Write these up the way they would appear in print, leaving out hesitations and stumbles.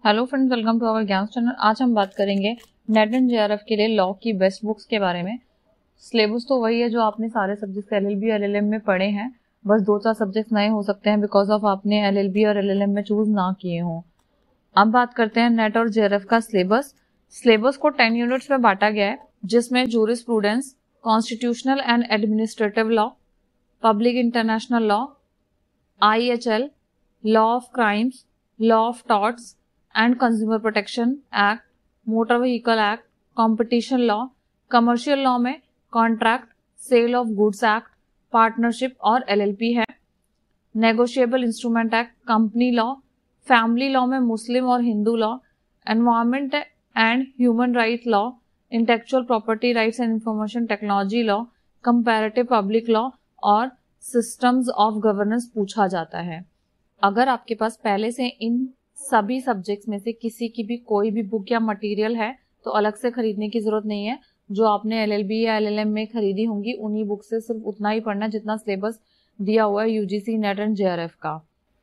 Hello friends, welcome to our Gyan channel. आज हम बात करेंगे नेट एंड जेआरएफ के लिए लॉ की बेस्ट बुक्स के बारे में। सिलेबस तो वही है जो आपने सारे सब्जेक्ट्स एलएलबी और एलएलएम में पढ़े हैं, बस 2-4 सब्जेक्ट्स नए हो सकते हैं बिकॉज ऑफ आपने एलएलबी और एलएलएम में चूज ना किए हों। अब बात करते हैं नेट और जेआरएफ का सिलेबस। सिलेबस को 10 यूनिट्स में बांटा गया है, जिसमें jurisprudence, constitutional and administrative law, public international law, IHL, law of crimes, law of torts and consumer protection act, motor vehicle act, competition law, commercial law में contract, sale of goods act, partnership और LLP है, negotiable instrument act, company law, family law में मुस्लिम और Hindu law, environment and human right law, intellectual property rights and information technology law, comparative public law और systems of governance पूछा जाता है। अगर आपके पास पहले से इन सभी सब्जेक्ट्स में से किसी की भी कोई भी बुक या मटेरियल है तो अलग से खरीदने की जरूरत नहीं है। जो आपने LLB या LLM में खरीदी होंगी उन्हीं बुक से सिर्फ उतना ही पढ़ना जितना सिलेबस दिया हुआ है UGC नेट एंड JRF का।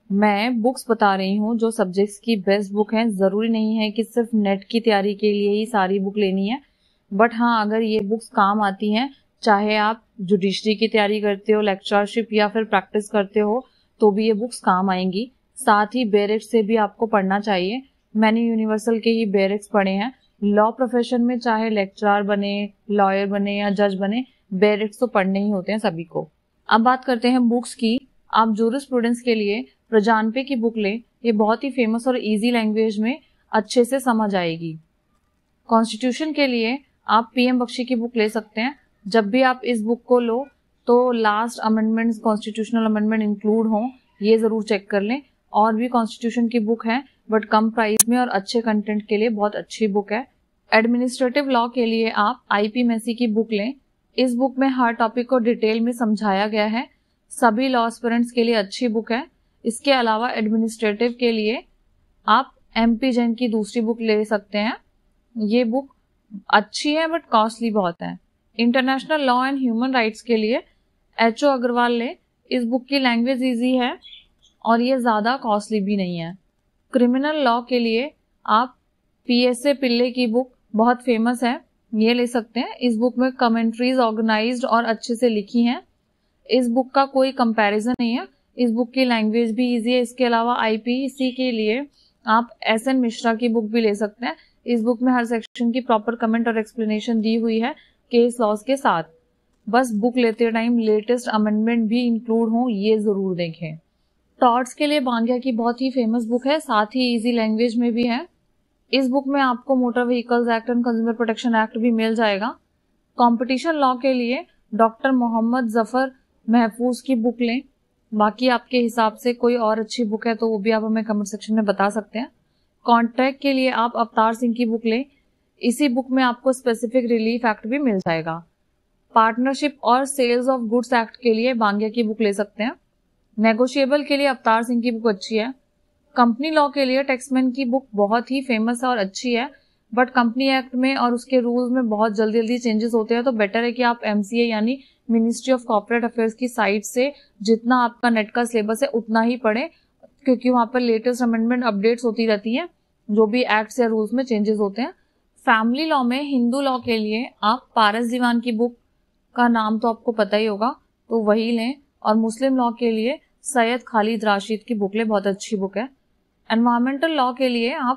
मैं बुक्स बता रही हूँ जो सब्जेक्ट्स की बेस्ट बुक हैं। जरूरी नहीं है कि सिर्फ नेट की तैयारी के लिए ही सारी बुक लेनी है, बट हाँ, अगर ये बुक्स काम आती हैं, चाहे आप जुडिशरी की तैयारी करते हो, लेक्चरशिप या फिर प्रैक्टिस करते हो, तो भी ये बुक्स काम आएंगी। साथ ही बेरिक्स से भी आपको पढ़ना चाहिए। मैंने यूनिवर्सल के ही बेरिक्स पढ़े हैं। लॉ प्रोफेशन में चाहे लेक्चरर बने, लॉयर बने या जज बने, बेरिक्स तो पढ़ने ही होते हैं सभी को। अब बात करते हैं बुक्स की। आप जूरिस्प्रूडेंस के लिए प्रजानपे की बुक लें, ये बहुत ही फेमस और इजी लैंग्वेज में अच्छे से समझ आएगी। कॉन्स्टिट्यूशन के लिए आप PM बख्शी की बुक ले सकते हैं। जब भी आप इस बुक को लो तो last amendments, constitutional amendment include हों, ये जरूर चेक कर लें। और भी कॉन्स्टिट्यूशन की बुक है बट कम प्राइस में और अच्छे कंटेंट के लिए बहुत अच्छी बुक है। एडमिनिस्ट्रेटिव लॉ के लिए आप IP मेसी की बुक लें। इस बुक में हर टॉपिक को डिटेल में समझाया गया है। सभी लॉ एस्पिरेंट्स के लिए अच्छी बुक है। इसके अलावा एडमिनिस्ट्रेटिव के लिए आप MP जैन की दूसरी बुक ले सकते हैं। ये बुक अच्छी है बट कॉस्टली बहुत है। International law and human rights के लिए HO अग्रवाल ले। इस बुक की लैंग्वेज ईजी है और ये ज्यादा कॉस्टली भी नहीं है। क्रिमिनल लॉ के लिए आप PSA पिल्ले की बुक बहुत फेमस है, ये ले सकते हैं। इस बुक में कमेंट्रीज ऑर्गेनाइज्ड और अच्छे से लिखी हैं। इस बुक का कोई कंपैरिजन नहीं है। इस बुक की लैंग्वेज भी इजी है। इसके अलावा IPC के लिए आप SN मिश्रा की बुक भी ले सकते हैं। इस बुक में हर सेक्शन की प्रॉपर कमेंट और एक्सप्लेनेशन दी हुई है केस लॉज के साथ। बस बुक लेते टाइम लेटेस्ट अमेंडमेंट भी इंक्लूड हो, ये जरूर देखें। टॉर्ट्स के लिए बांग्या की बहुत ही फेमस बुक है, साथ ही इजी लैंग्वेज में भी है। इस बुक में आपको motor vehicles act and consumer protection act भी मिल जाएगा। कंपटीशन लॉ के लिए डॉक्टर मोहम्मद जफर महफूज की बुक लें। बाकी आपके हिसाब से कोई और अच्छी बुक है तो वो भी आप हमें कमेंट सेक्शन में बता सकते हैं। कॉन्ट्रैक्ट के लिए आप अवतार सिंह की बुक लें। इसी बुक में आपको स्पेसिफिक रिलीफ एक्ट भी मिल जाएगा। पार्टनरशिप और सेल्स ऑफ गुड्स एक्ट के लिए बांग्या की बुक ले सकते हैं। नेगोशिएबल के लिए अवतार सिंह की बुक अच्छी है। कंपनी लॉ के लिए टैक्समैन की बुक बहुत ही फेमस है और अच्छी है, बट कंपनी एक्ट में और उसके रूल्स में बहुत जल्दी जल्दी चेंजेस होते हैं, तो बेटर है कि आप MCA यानी मिनिस्ट्री ऑफ कॉर्पोरेट अफेयर्स की साइट से जितना आपका नेट का सिलेबस है उतना ही पढ़ें, क्योंकि वहां पर लेटेस्ट अमेंडमेंट अपडेट्स होती रहती हैं, जो भी एक्ट्स या रूल्स में चेंजेस होते हैं। फैमिली लॉ में हिंदू लॉ के लिए आप पारस दीवान की बुक का नाम तो आपको पता ही होगा, तो वही लें। और मुस्लिम लॉ के लिए सैयद खालिद राशिद की बुक लें, बहुत अच्छी बुक है। एनवायरमेंटल लॉ के लिए आप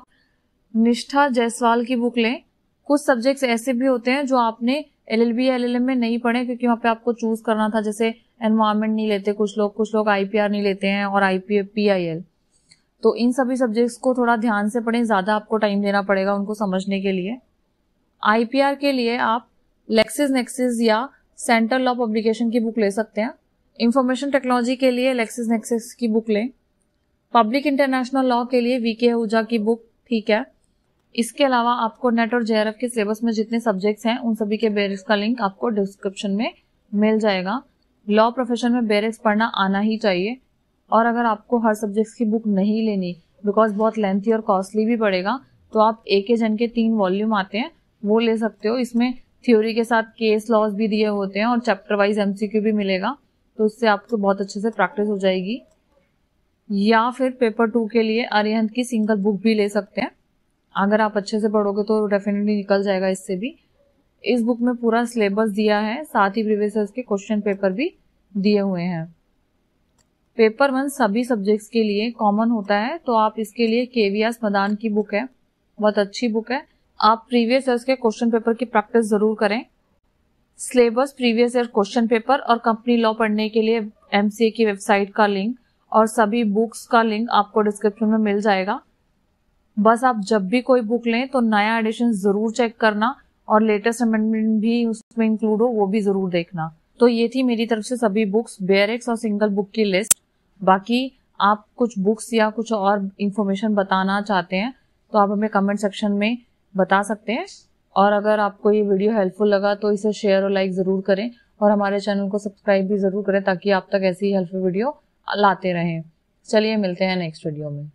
निष्ठा जायसवाल की बुक लें। कुछ सब्जेक्ट्स ऐसे भी होते हैं जो आपने LLB या LLM में नहीं पढ़े, क्योंकि वहां पे आपको चूज करना था, जैसे एनवायरमेंट नहीं लेते कुछ लोग IPR नहीं लेते हैं और PIL। तो इन सभी सब्जेक्ट्स को थोड़ा ध्यान से पढ़ें, ज्यादा आपको टाइम देना पड़ेगा उनको समझने के लिए। IPR के लिए आप लेक्सिस नेक्सिस या सेंट्रल लॉ पब्लिकेशन की बुक ले सकते हैं। इंफॉर्मेशन टेक्नोलॉजी के लिए लेक्सिस नेक्सिस की बुक लें। पब्लिक इंटरनेशनल लॉ के लिए VK आहूजा की बुक ठीक है। इसके अलावा आपको नेट और JRF के सिलेबस में जितने सब्जेक्ट्स हैं उन सभी के बेरिक्स का लिंक आपको डिस्क्रिप्शन में मिल जाएगा। लॉ प्रोफेशन में बेरिक्स पढ़ना आना ही चाहिए। और अगर आपको हर सब्जेक्ट्स की बुक नहीं लेनी, बिकॉज बहुत लेंथी और कॉस्टली भी पड़ेगा, तो आप AK जैन के 3 वॉल्यूम आते हैं, वो ले सकते हो। इसमें थ्योरी के साथ केस लॉज भी दिए होते हैं और चैप्टर वाइज MCQ भी मिलेगा, तो उससे आपको बहुत अच्छे से प्रैक्टिस हो जाएगी। या फिर पेपर 2 के लिए अरिहंत की सिंगल बुक भी ले सकते हैं। अगर आप अच्छे से पढ़ोगे तो डेफिनेटली निकल जाएगा इससे भी। इस बुक में पूरा सिलेबस दिया है, साथ ही प्रीवियस ईयर के क्वेश्चन पेपर भी दिए हुए हैं। पेपर 1 सभी सब्जेक्ट्स के लिए कॉमन होता है, तो आप इसके लिए केवीएस मदान की बुक है, बहुत अच्छी बुक है। आप प्रीवियस ईयर के क्वेश्चन पेपर की प्रैक्टिस जरूर करें। Syllabus, previous year question paper और कंपनी लॉ पढ़ने के लिए एमसीए की वेबसाइट का लिंक और सभी बुक्स का लिंक आपको डिस्क्रिप्शन में मिल जाएगा। बस आप जब भी कोई बुक लें तो नया एडिशन जरूर चेक करना और लेटेस्ट अमेंडमेंट भी उसमें इंक्लूड हो वो भी जरूर देखना। तो ये थी मेरी तरफ से सभी बुक्स, बेयरएक्स और सिंगल बुक की लिस्ट। बाकी आप कुछ बुक्स या कुछ और इंफॉर्मेशन बताना चाहते हैं तो आप हमें कमेंट सेक्शन में बता सकते हैं। और अगर आपको ये वीडियो हेल्पफुल लगा तो इसे शेयर और लाइक जरूर करें और हमारे चैनल को सब्सक्राइब भी जरूर करें ताकि आप तक ऐसी हेल्पफुल वीडियो लाते रहें। चलिए मिलते हैं नेक्स्ट वीडियो में।